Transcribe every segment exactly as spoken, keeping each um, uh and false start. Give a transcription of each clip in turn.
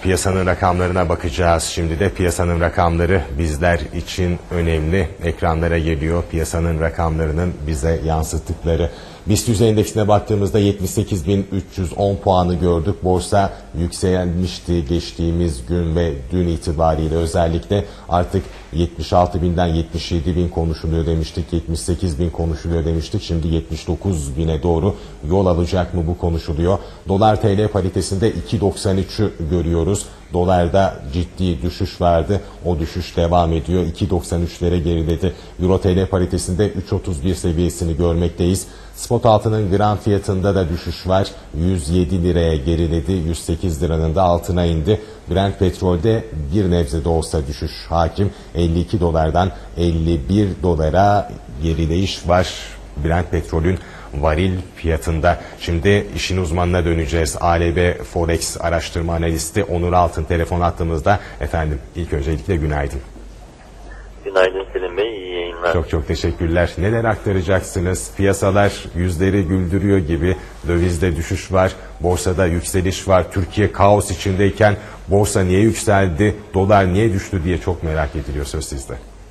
Piyasanın rakamlarına bakacağız. Şimdi de piyasanın rakamları bizler için önemli. Ekranlara geliyor piyasanın rakamlarının bize yansıttıkları. BIST yüz endeksine baktığımızda yetmiş sekiz bin üç yüz on puanı gördük. Borsa yükselmişti geçtiğimiz gün ve dün itibariyle özellikle artık yetmiş altı binden yetmiş yedi bin konuşuluyor demiştik. yetmiş sekiz bin konuşuluyor demiştik. Şimdi yetmiş dokuz bine doğru yol alacak mı bu konuşuluyor. Dolar T L paritesinde iki doksan üçü görüyoruz. Dolarda ciddi düşüş vardı. O düşüş devam ediyor. iki doksan üçlere geriledi. Euro T L paritesinde üç otuz bir seviyesini görmekteyiz. Spot altının gram fiyatında da düşüş var. yüz yedi liraya geriledi. yüz sekiz liranın da altına indi. Brent petrolde bir nebze de olsa düşüş hakim. elli iki dolardan elli bir dolara gerileyiş var. Brent petrolün varil fiyatında. Şimdi işin uzmanına döneceğiz. A L B Forex araştırma analisti Onur Altın telefon attığımızda. Efendim ilk öncelikle günaydın. Günaydın Selim Bey, iyi yayınlar. Çok çok teşekkürler. Neler aktaracaksınız? Piyasalar yüzleri güldürüyor gibi. Dövizde düşüş var, borsada yükseliş var. Türkiye kaos içindeyken borsa niye yükseldi, dolar niye düştü diye çok merak ediliyor, söz sizde.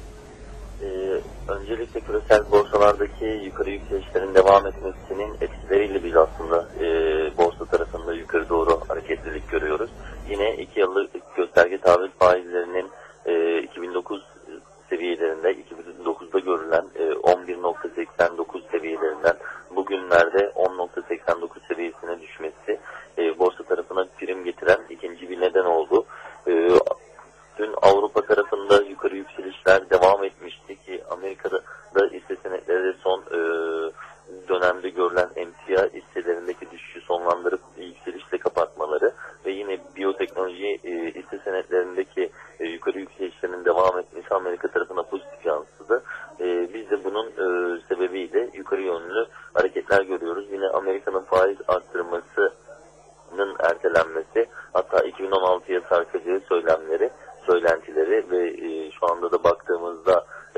Ee, öncelikle küresel borsalardaki yukarı yükselişlerin devam etmesinin etkileriyle biz aslında e, borsa tarafında yukarı doğru hareketlilik görüyoruz. Yine iki yıllık gösterge tahvil faizlerinin e, iki bin dokuz seviyelerinde, iki bin dokuzda görülen e, on bir nokta seksen dokuz seviyelerinden bugünlerde on nokta seksen dokuz seviyesine düşmesi e, borsa tarafına prim getiren ikinci bir neden oldu. E, dün Avrupa tarafında yukarı yükselişler devam etmişti ki Amerika'da da hisse senetleri son e, dönemde görülen emtia hisselerindeki düşüşü sonlandırıp yükselişle kapatmaları ve yine biyoteknoloji e, hisse senetlerindeki e, yukarı yükselişlerinin devam etmesi Amerika tarafına pozitif yansıdı. E, biz de bunun e, sebebiyle yukarı yönlü hareketler görüyoruz. Yine Amerika'nın faiz arttırmasının ertelenmesi, hatta iki bin on altıya sarkacağı söylemleri, söylentileri ve e, şu anda da baktığımızda e,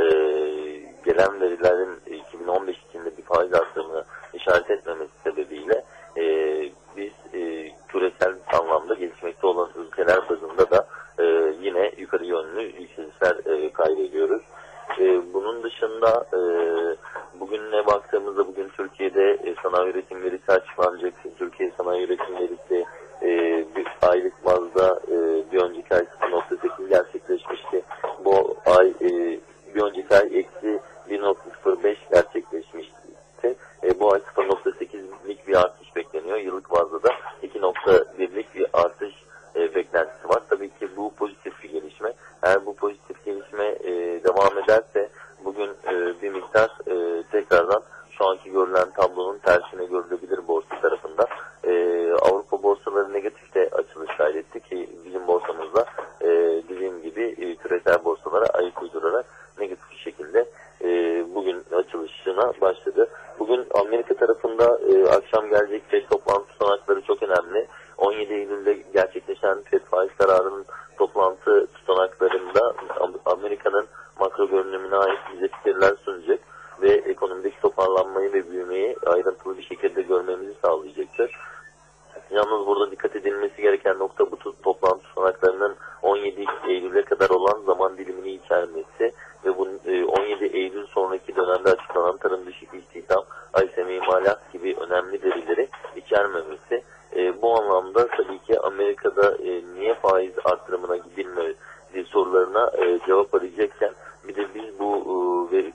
gelen verilerin iki bin on beş içinde bir faiz arttırımını işaret etmemesi sebebiyle e, biz e, küresel anlamda gelişmekte olan ülkeler bazında da e, yine yukarı yönlü yükselişler e, kaydediyoruz. E, bunun dışında e, bugüne baktığımızda bugün Türkiye'de e, sanayi üretim verisi açıklanacak. Türkiye sanayi üretim verisi e, bir aylık bazda e, bir önceki ay sıfır nokta sekiz gerçekleşmişti. Bu ay e, bir önceki ay eksi bir nokta sıfır beş gerçekleşmişti. E, bu ay sıfır nokta sekizlik bir artış bekleniyor. Yıllık bazda da iki nokta birlik bir artış e, beklentisi var. Tabii ki bu pozitif bir gelişme. Eğer bu pozitif gelişme e, devam ederse bugün e, bir miktar e, tekrardan şu anki görülen tablonun tersine görülebilir borsa tarafında. E, Avrupa borsaları negatifte açılış kaydetti ki bizim borsamızda e, dediğim gibi e, küresel borsalara ayak uydurarak negatif bir şekilde e, bugün açılışına başladı. Bugün Amerika tarafında e, akşam gelecek F E D toplantı tutanakları çok önemli. on yedi Eylül'de gerçekleşen F E D faiz kararının toplantı tutanaklarında Amerika'nın makro görünümüne ait bize fikirler sunacak ve ekonomideki toparlanmayı ve büyümeyi ayrıntılı bir şekilde görmemizi sağlayacaktır. Yalnız burada dikkat edilmesi gereken nokta bu toplantı tutanaklarının on yedi Eylül'e kadar olan zaman dilimini içermesi ve bu on yedi Eylül sonraki dönemde açıklanan tarım dışı istihdam, I S M imalat gibi önemli verileri içermemesi. E, bu anlamda tabii ki Amerika'da e, niye faiz arttırımına gidilmedi sorularına e, cevap arayacakken bir de biz bu e, veri,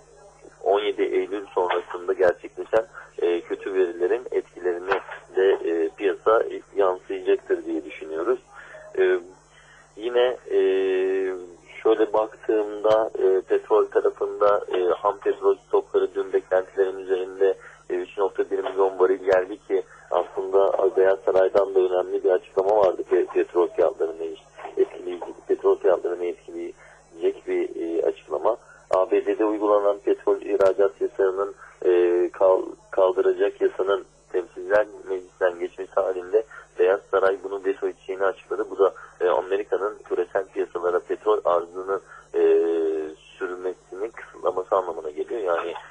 on yedi Eylül sonrasında gerçekleşen e, kötü verilerin etkilerini de e, piyasa yansıyacaktır diye düşünüyoruz. E, yine e, şöyle baktığımda e, petrol tarafında e, ham petrol stokları dün beklentilerin üzerinde e, üç nokta bir milyon varil geldi ki aslında Beyaz Saray'dan da önemli bir açıklama vardı petrol fiyatlarını etkileyecek, petrol fiyatlarını etkileyecek bir e, açıklama. A B D'de uygulanan petrol ihracat yasasının e, kal, kaldıracak yasanın temsilciler meclisten geçmesi halinde Beyaz Saray bunu veto edeceğini açıkladı. Bu da e, Amerika'nın küresel piyasalara petrol arzını e, sürmesinin kısıtlaması anlamına geliyor. Yani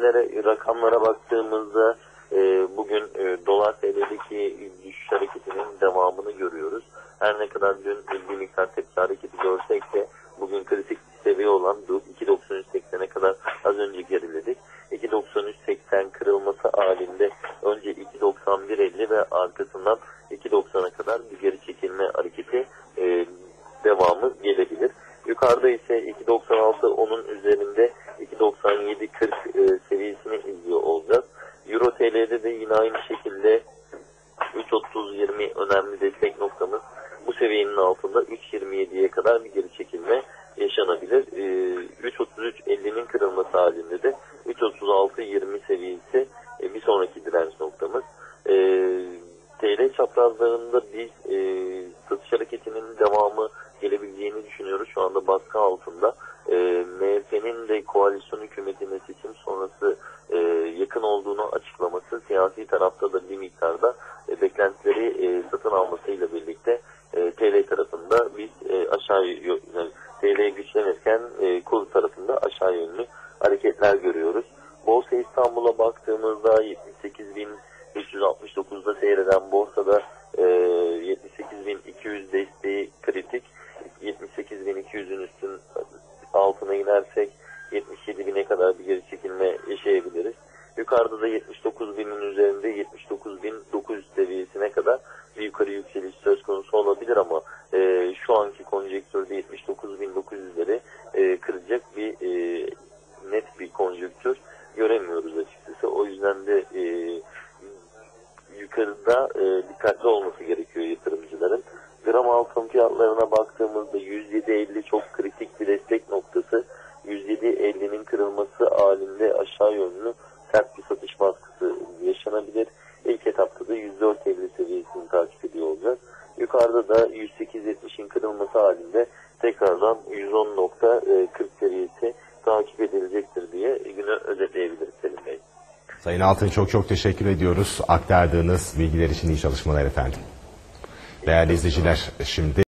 verilere, rakamlara baktığımızda e, bugün e, dolar T L'deki düşüş hareketinin devamını görüyoruz. Her ne kadar dün bir miktar tepki hareketi görsek de bugün kritik seviye olan iki doksan üç seksene kadar az önce geriledik. iki doksan üç seksen kırılması halinde önce iki doksan bir elli ve arkasından iki doksana kadar bir geri çekilme hareketi e, devamı gelebilir. Yukarıda ise iki doksan altı onun üzerinde iki doksan yedi kırk e, seviyesini izliyor olacağız. Euro T L'de de yine aynı şekilde üç otuz yirmi önemli destek noktamız. Bu seviyenin altında üç yirmi yediye kadar bir geri çekilme yaşanabilir. E, üç otuz üç ellinin kırılması halinde de üç otuz altı yirmi seviyesi e, bir sonraki direnç noktamız. E, T L çaprazlarında biz e, satış hareketinin devamı gelebileceğini düşünüyoruz. Şu anda baskı altında. E, M H P'nin de koalisyon hükümetine seçim sonrası e, yakın olduğunu açıklaması, siyasi tarafta da bir miktarda e, beklentileri e, satın almasıyla birlikte e, T L tarafında biz e, aşağı yani T L güçlenirken e, kur tarafında aşağı yönlü hareketler görüyoruz. Borsa İstanbul'a baktığımızda yetmiş sekiz bin beş yüz altmış dokuzda seyreden borsada e, yetmiş sekiz bin iki yüz desteği kritik. yetmiş sekiz bin iki yüzün üstün altına inersek yetmiş yedi bine kadar bir geri çekilme yaşayabiliriz. Yukarıda da yetmiş dokuz binin üzerinde yetmiş dokuz bin dokuz yüz seviyesine kadar bir yukarı yükseliş söz konusu olabilir ama e, şu anki konjonktürde yetmiş dokuz bin dokuz yüzleri e, kıracak bir e, net bir konjonktür göremiyoruz açıkçası. O yüzden de e, yukarıda e, dikkatli olması gerekiyor yatırımcıların. Gram altın fiyatlarına baktığımızda yüz yedi elli çok kritik bir destek noktası. yüz yedi ellinin kırılması halinde aşağı yönlü sert bir satış baskısı yaşanabilir. İlk etapta da yüz dört elli seviyesini takip ediyor olacağız. Yukarıda da yüz sekiz yetmişin kırılması halinde tekrardan yüz on nokta kırk seviyesi takip edilecektir diye günü özetleyebiliriz Selim Bey. Sayın Altın, çok çok teşekkür ediyoruz. Aktardığınız bilgiler için iyi çalışmalar efendim. Değerli izleyiciler, şimdi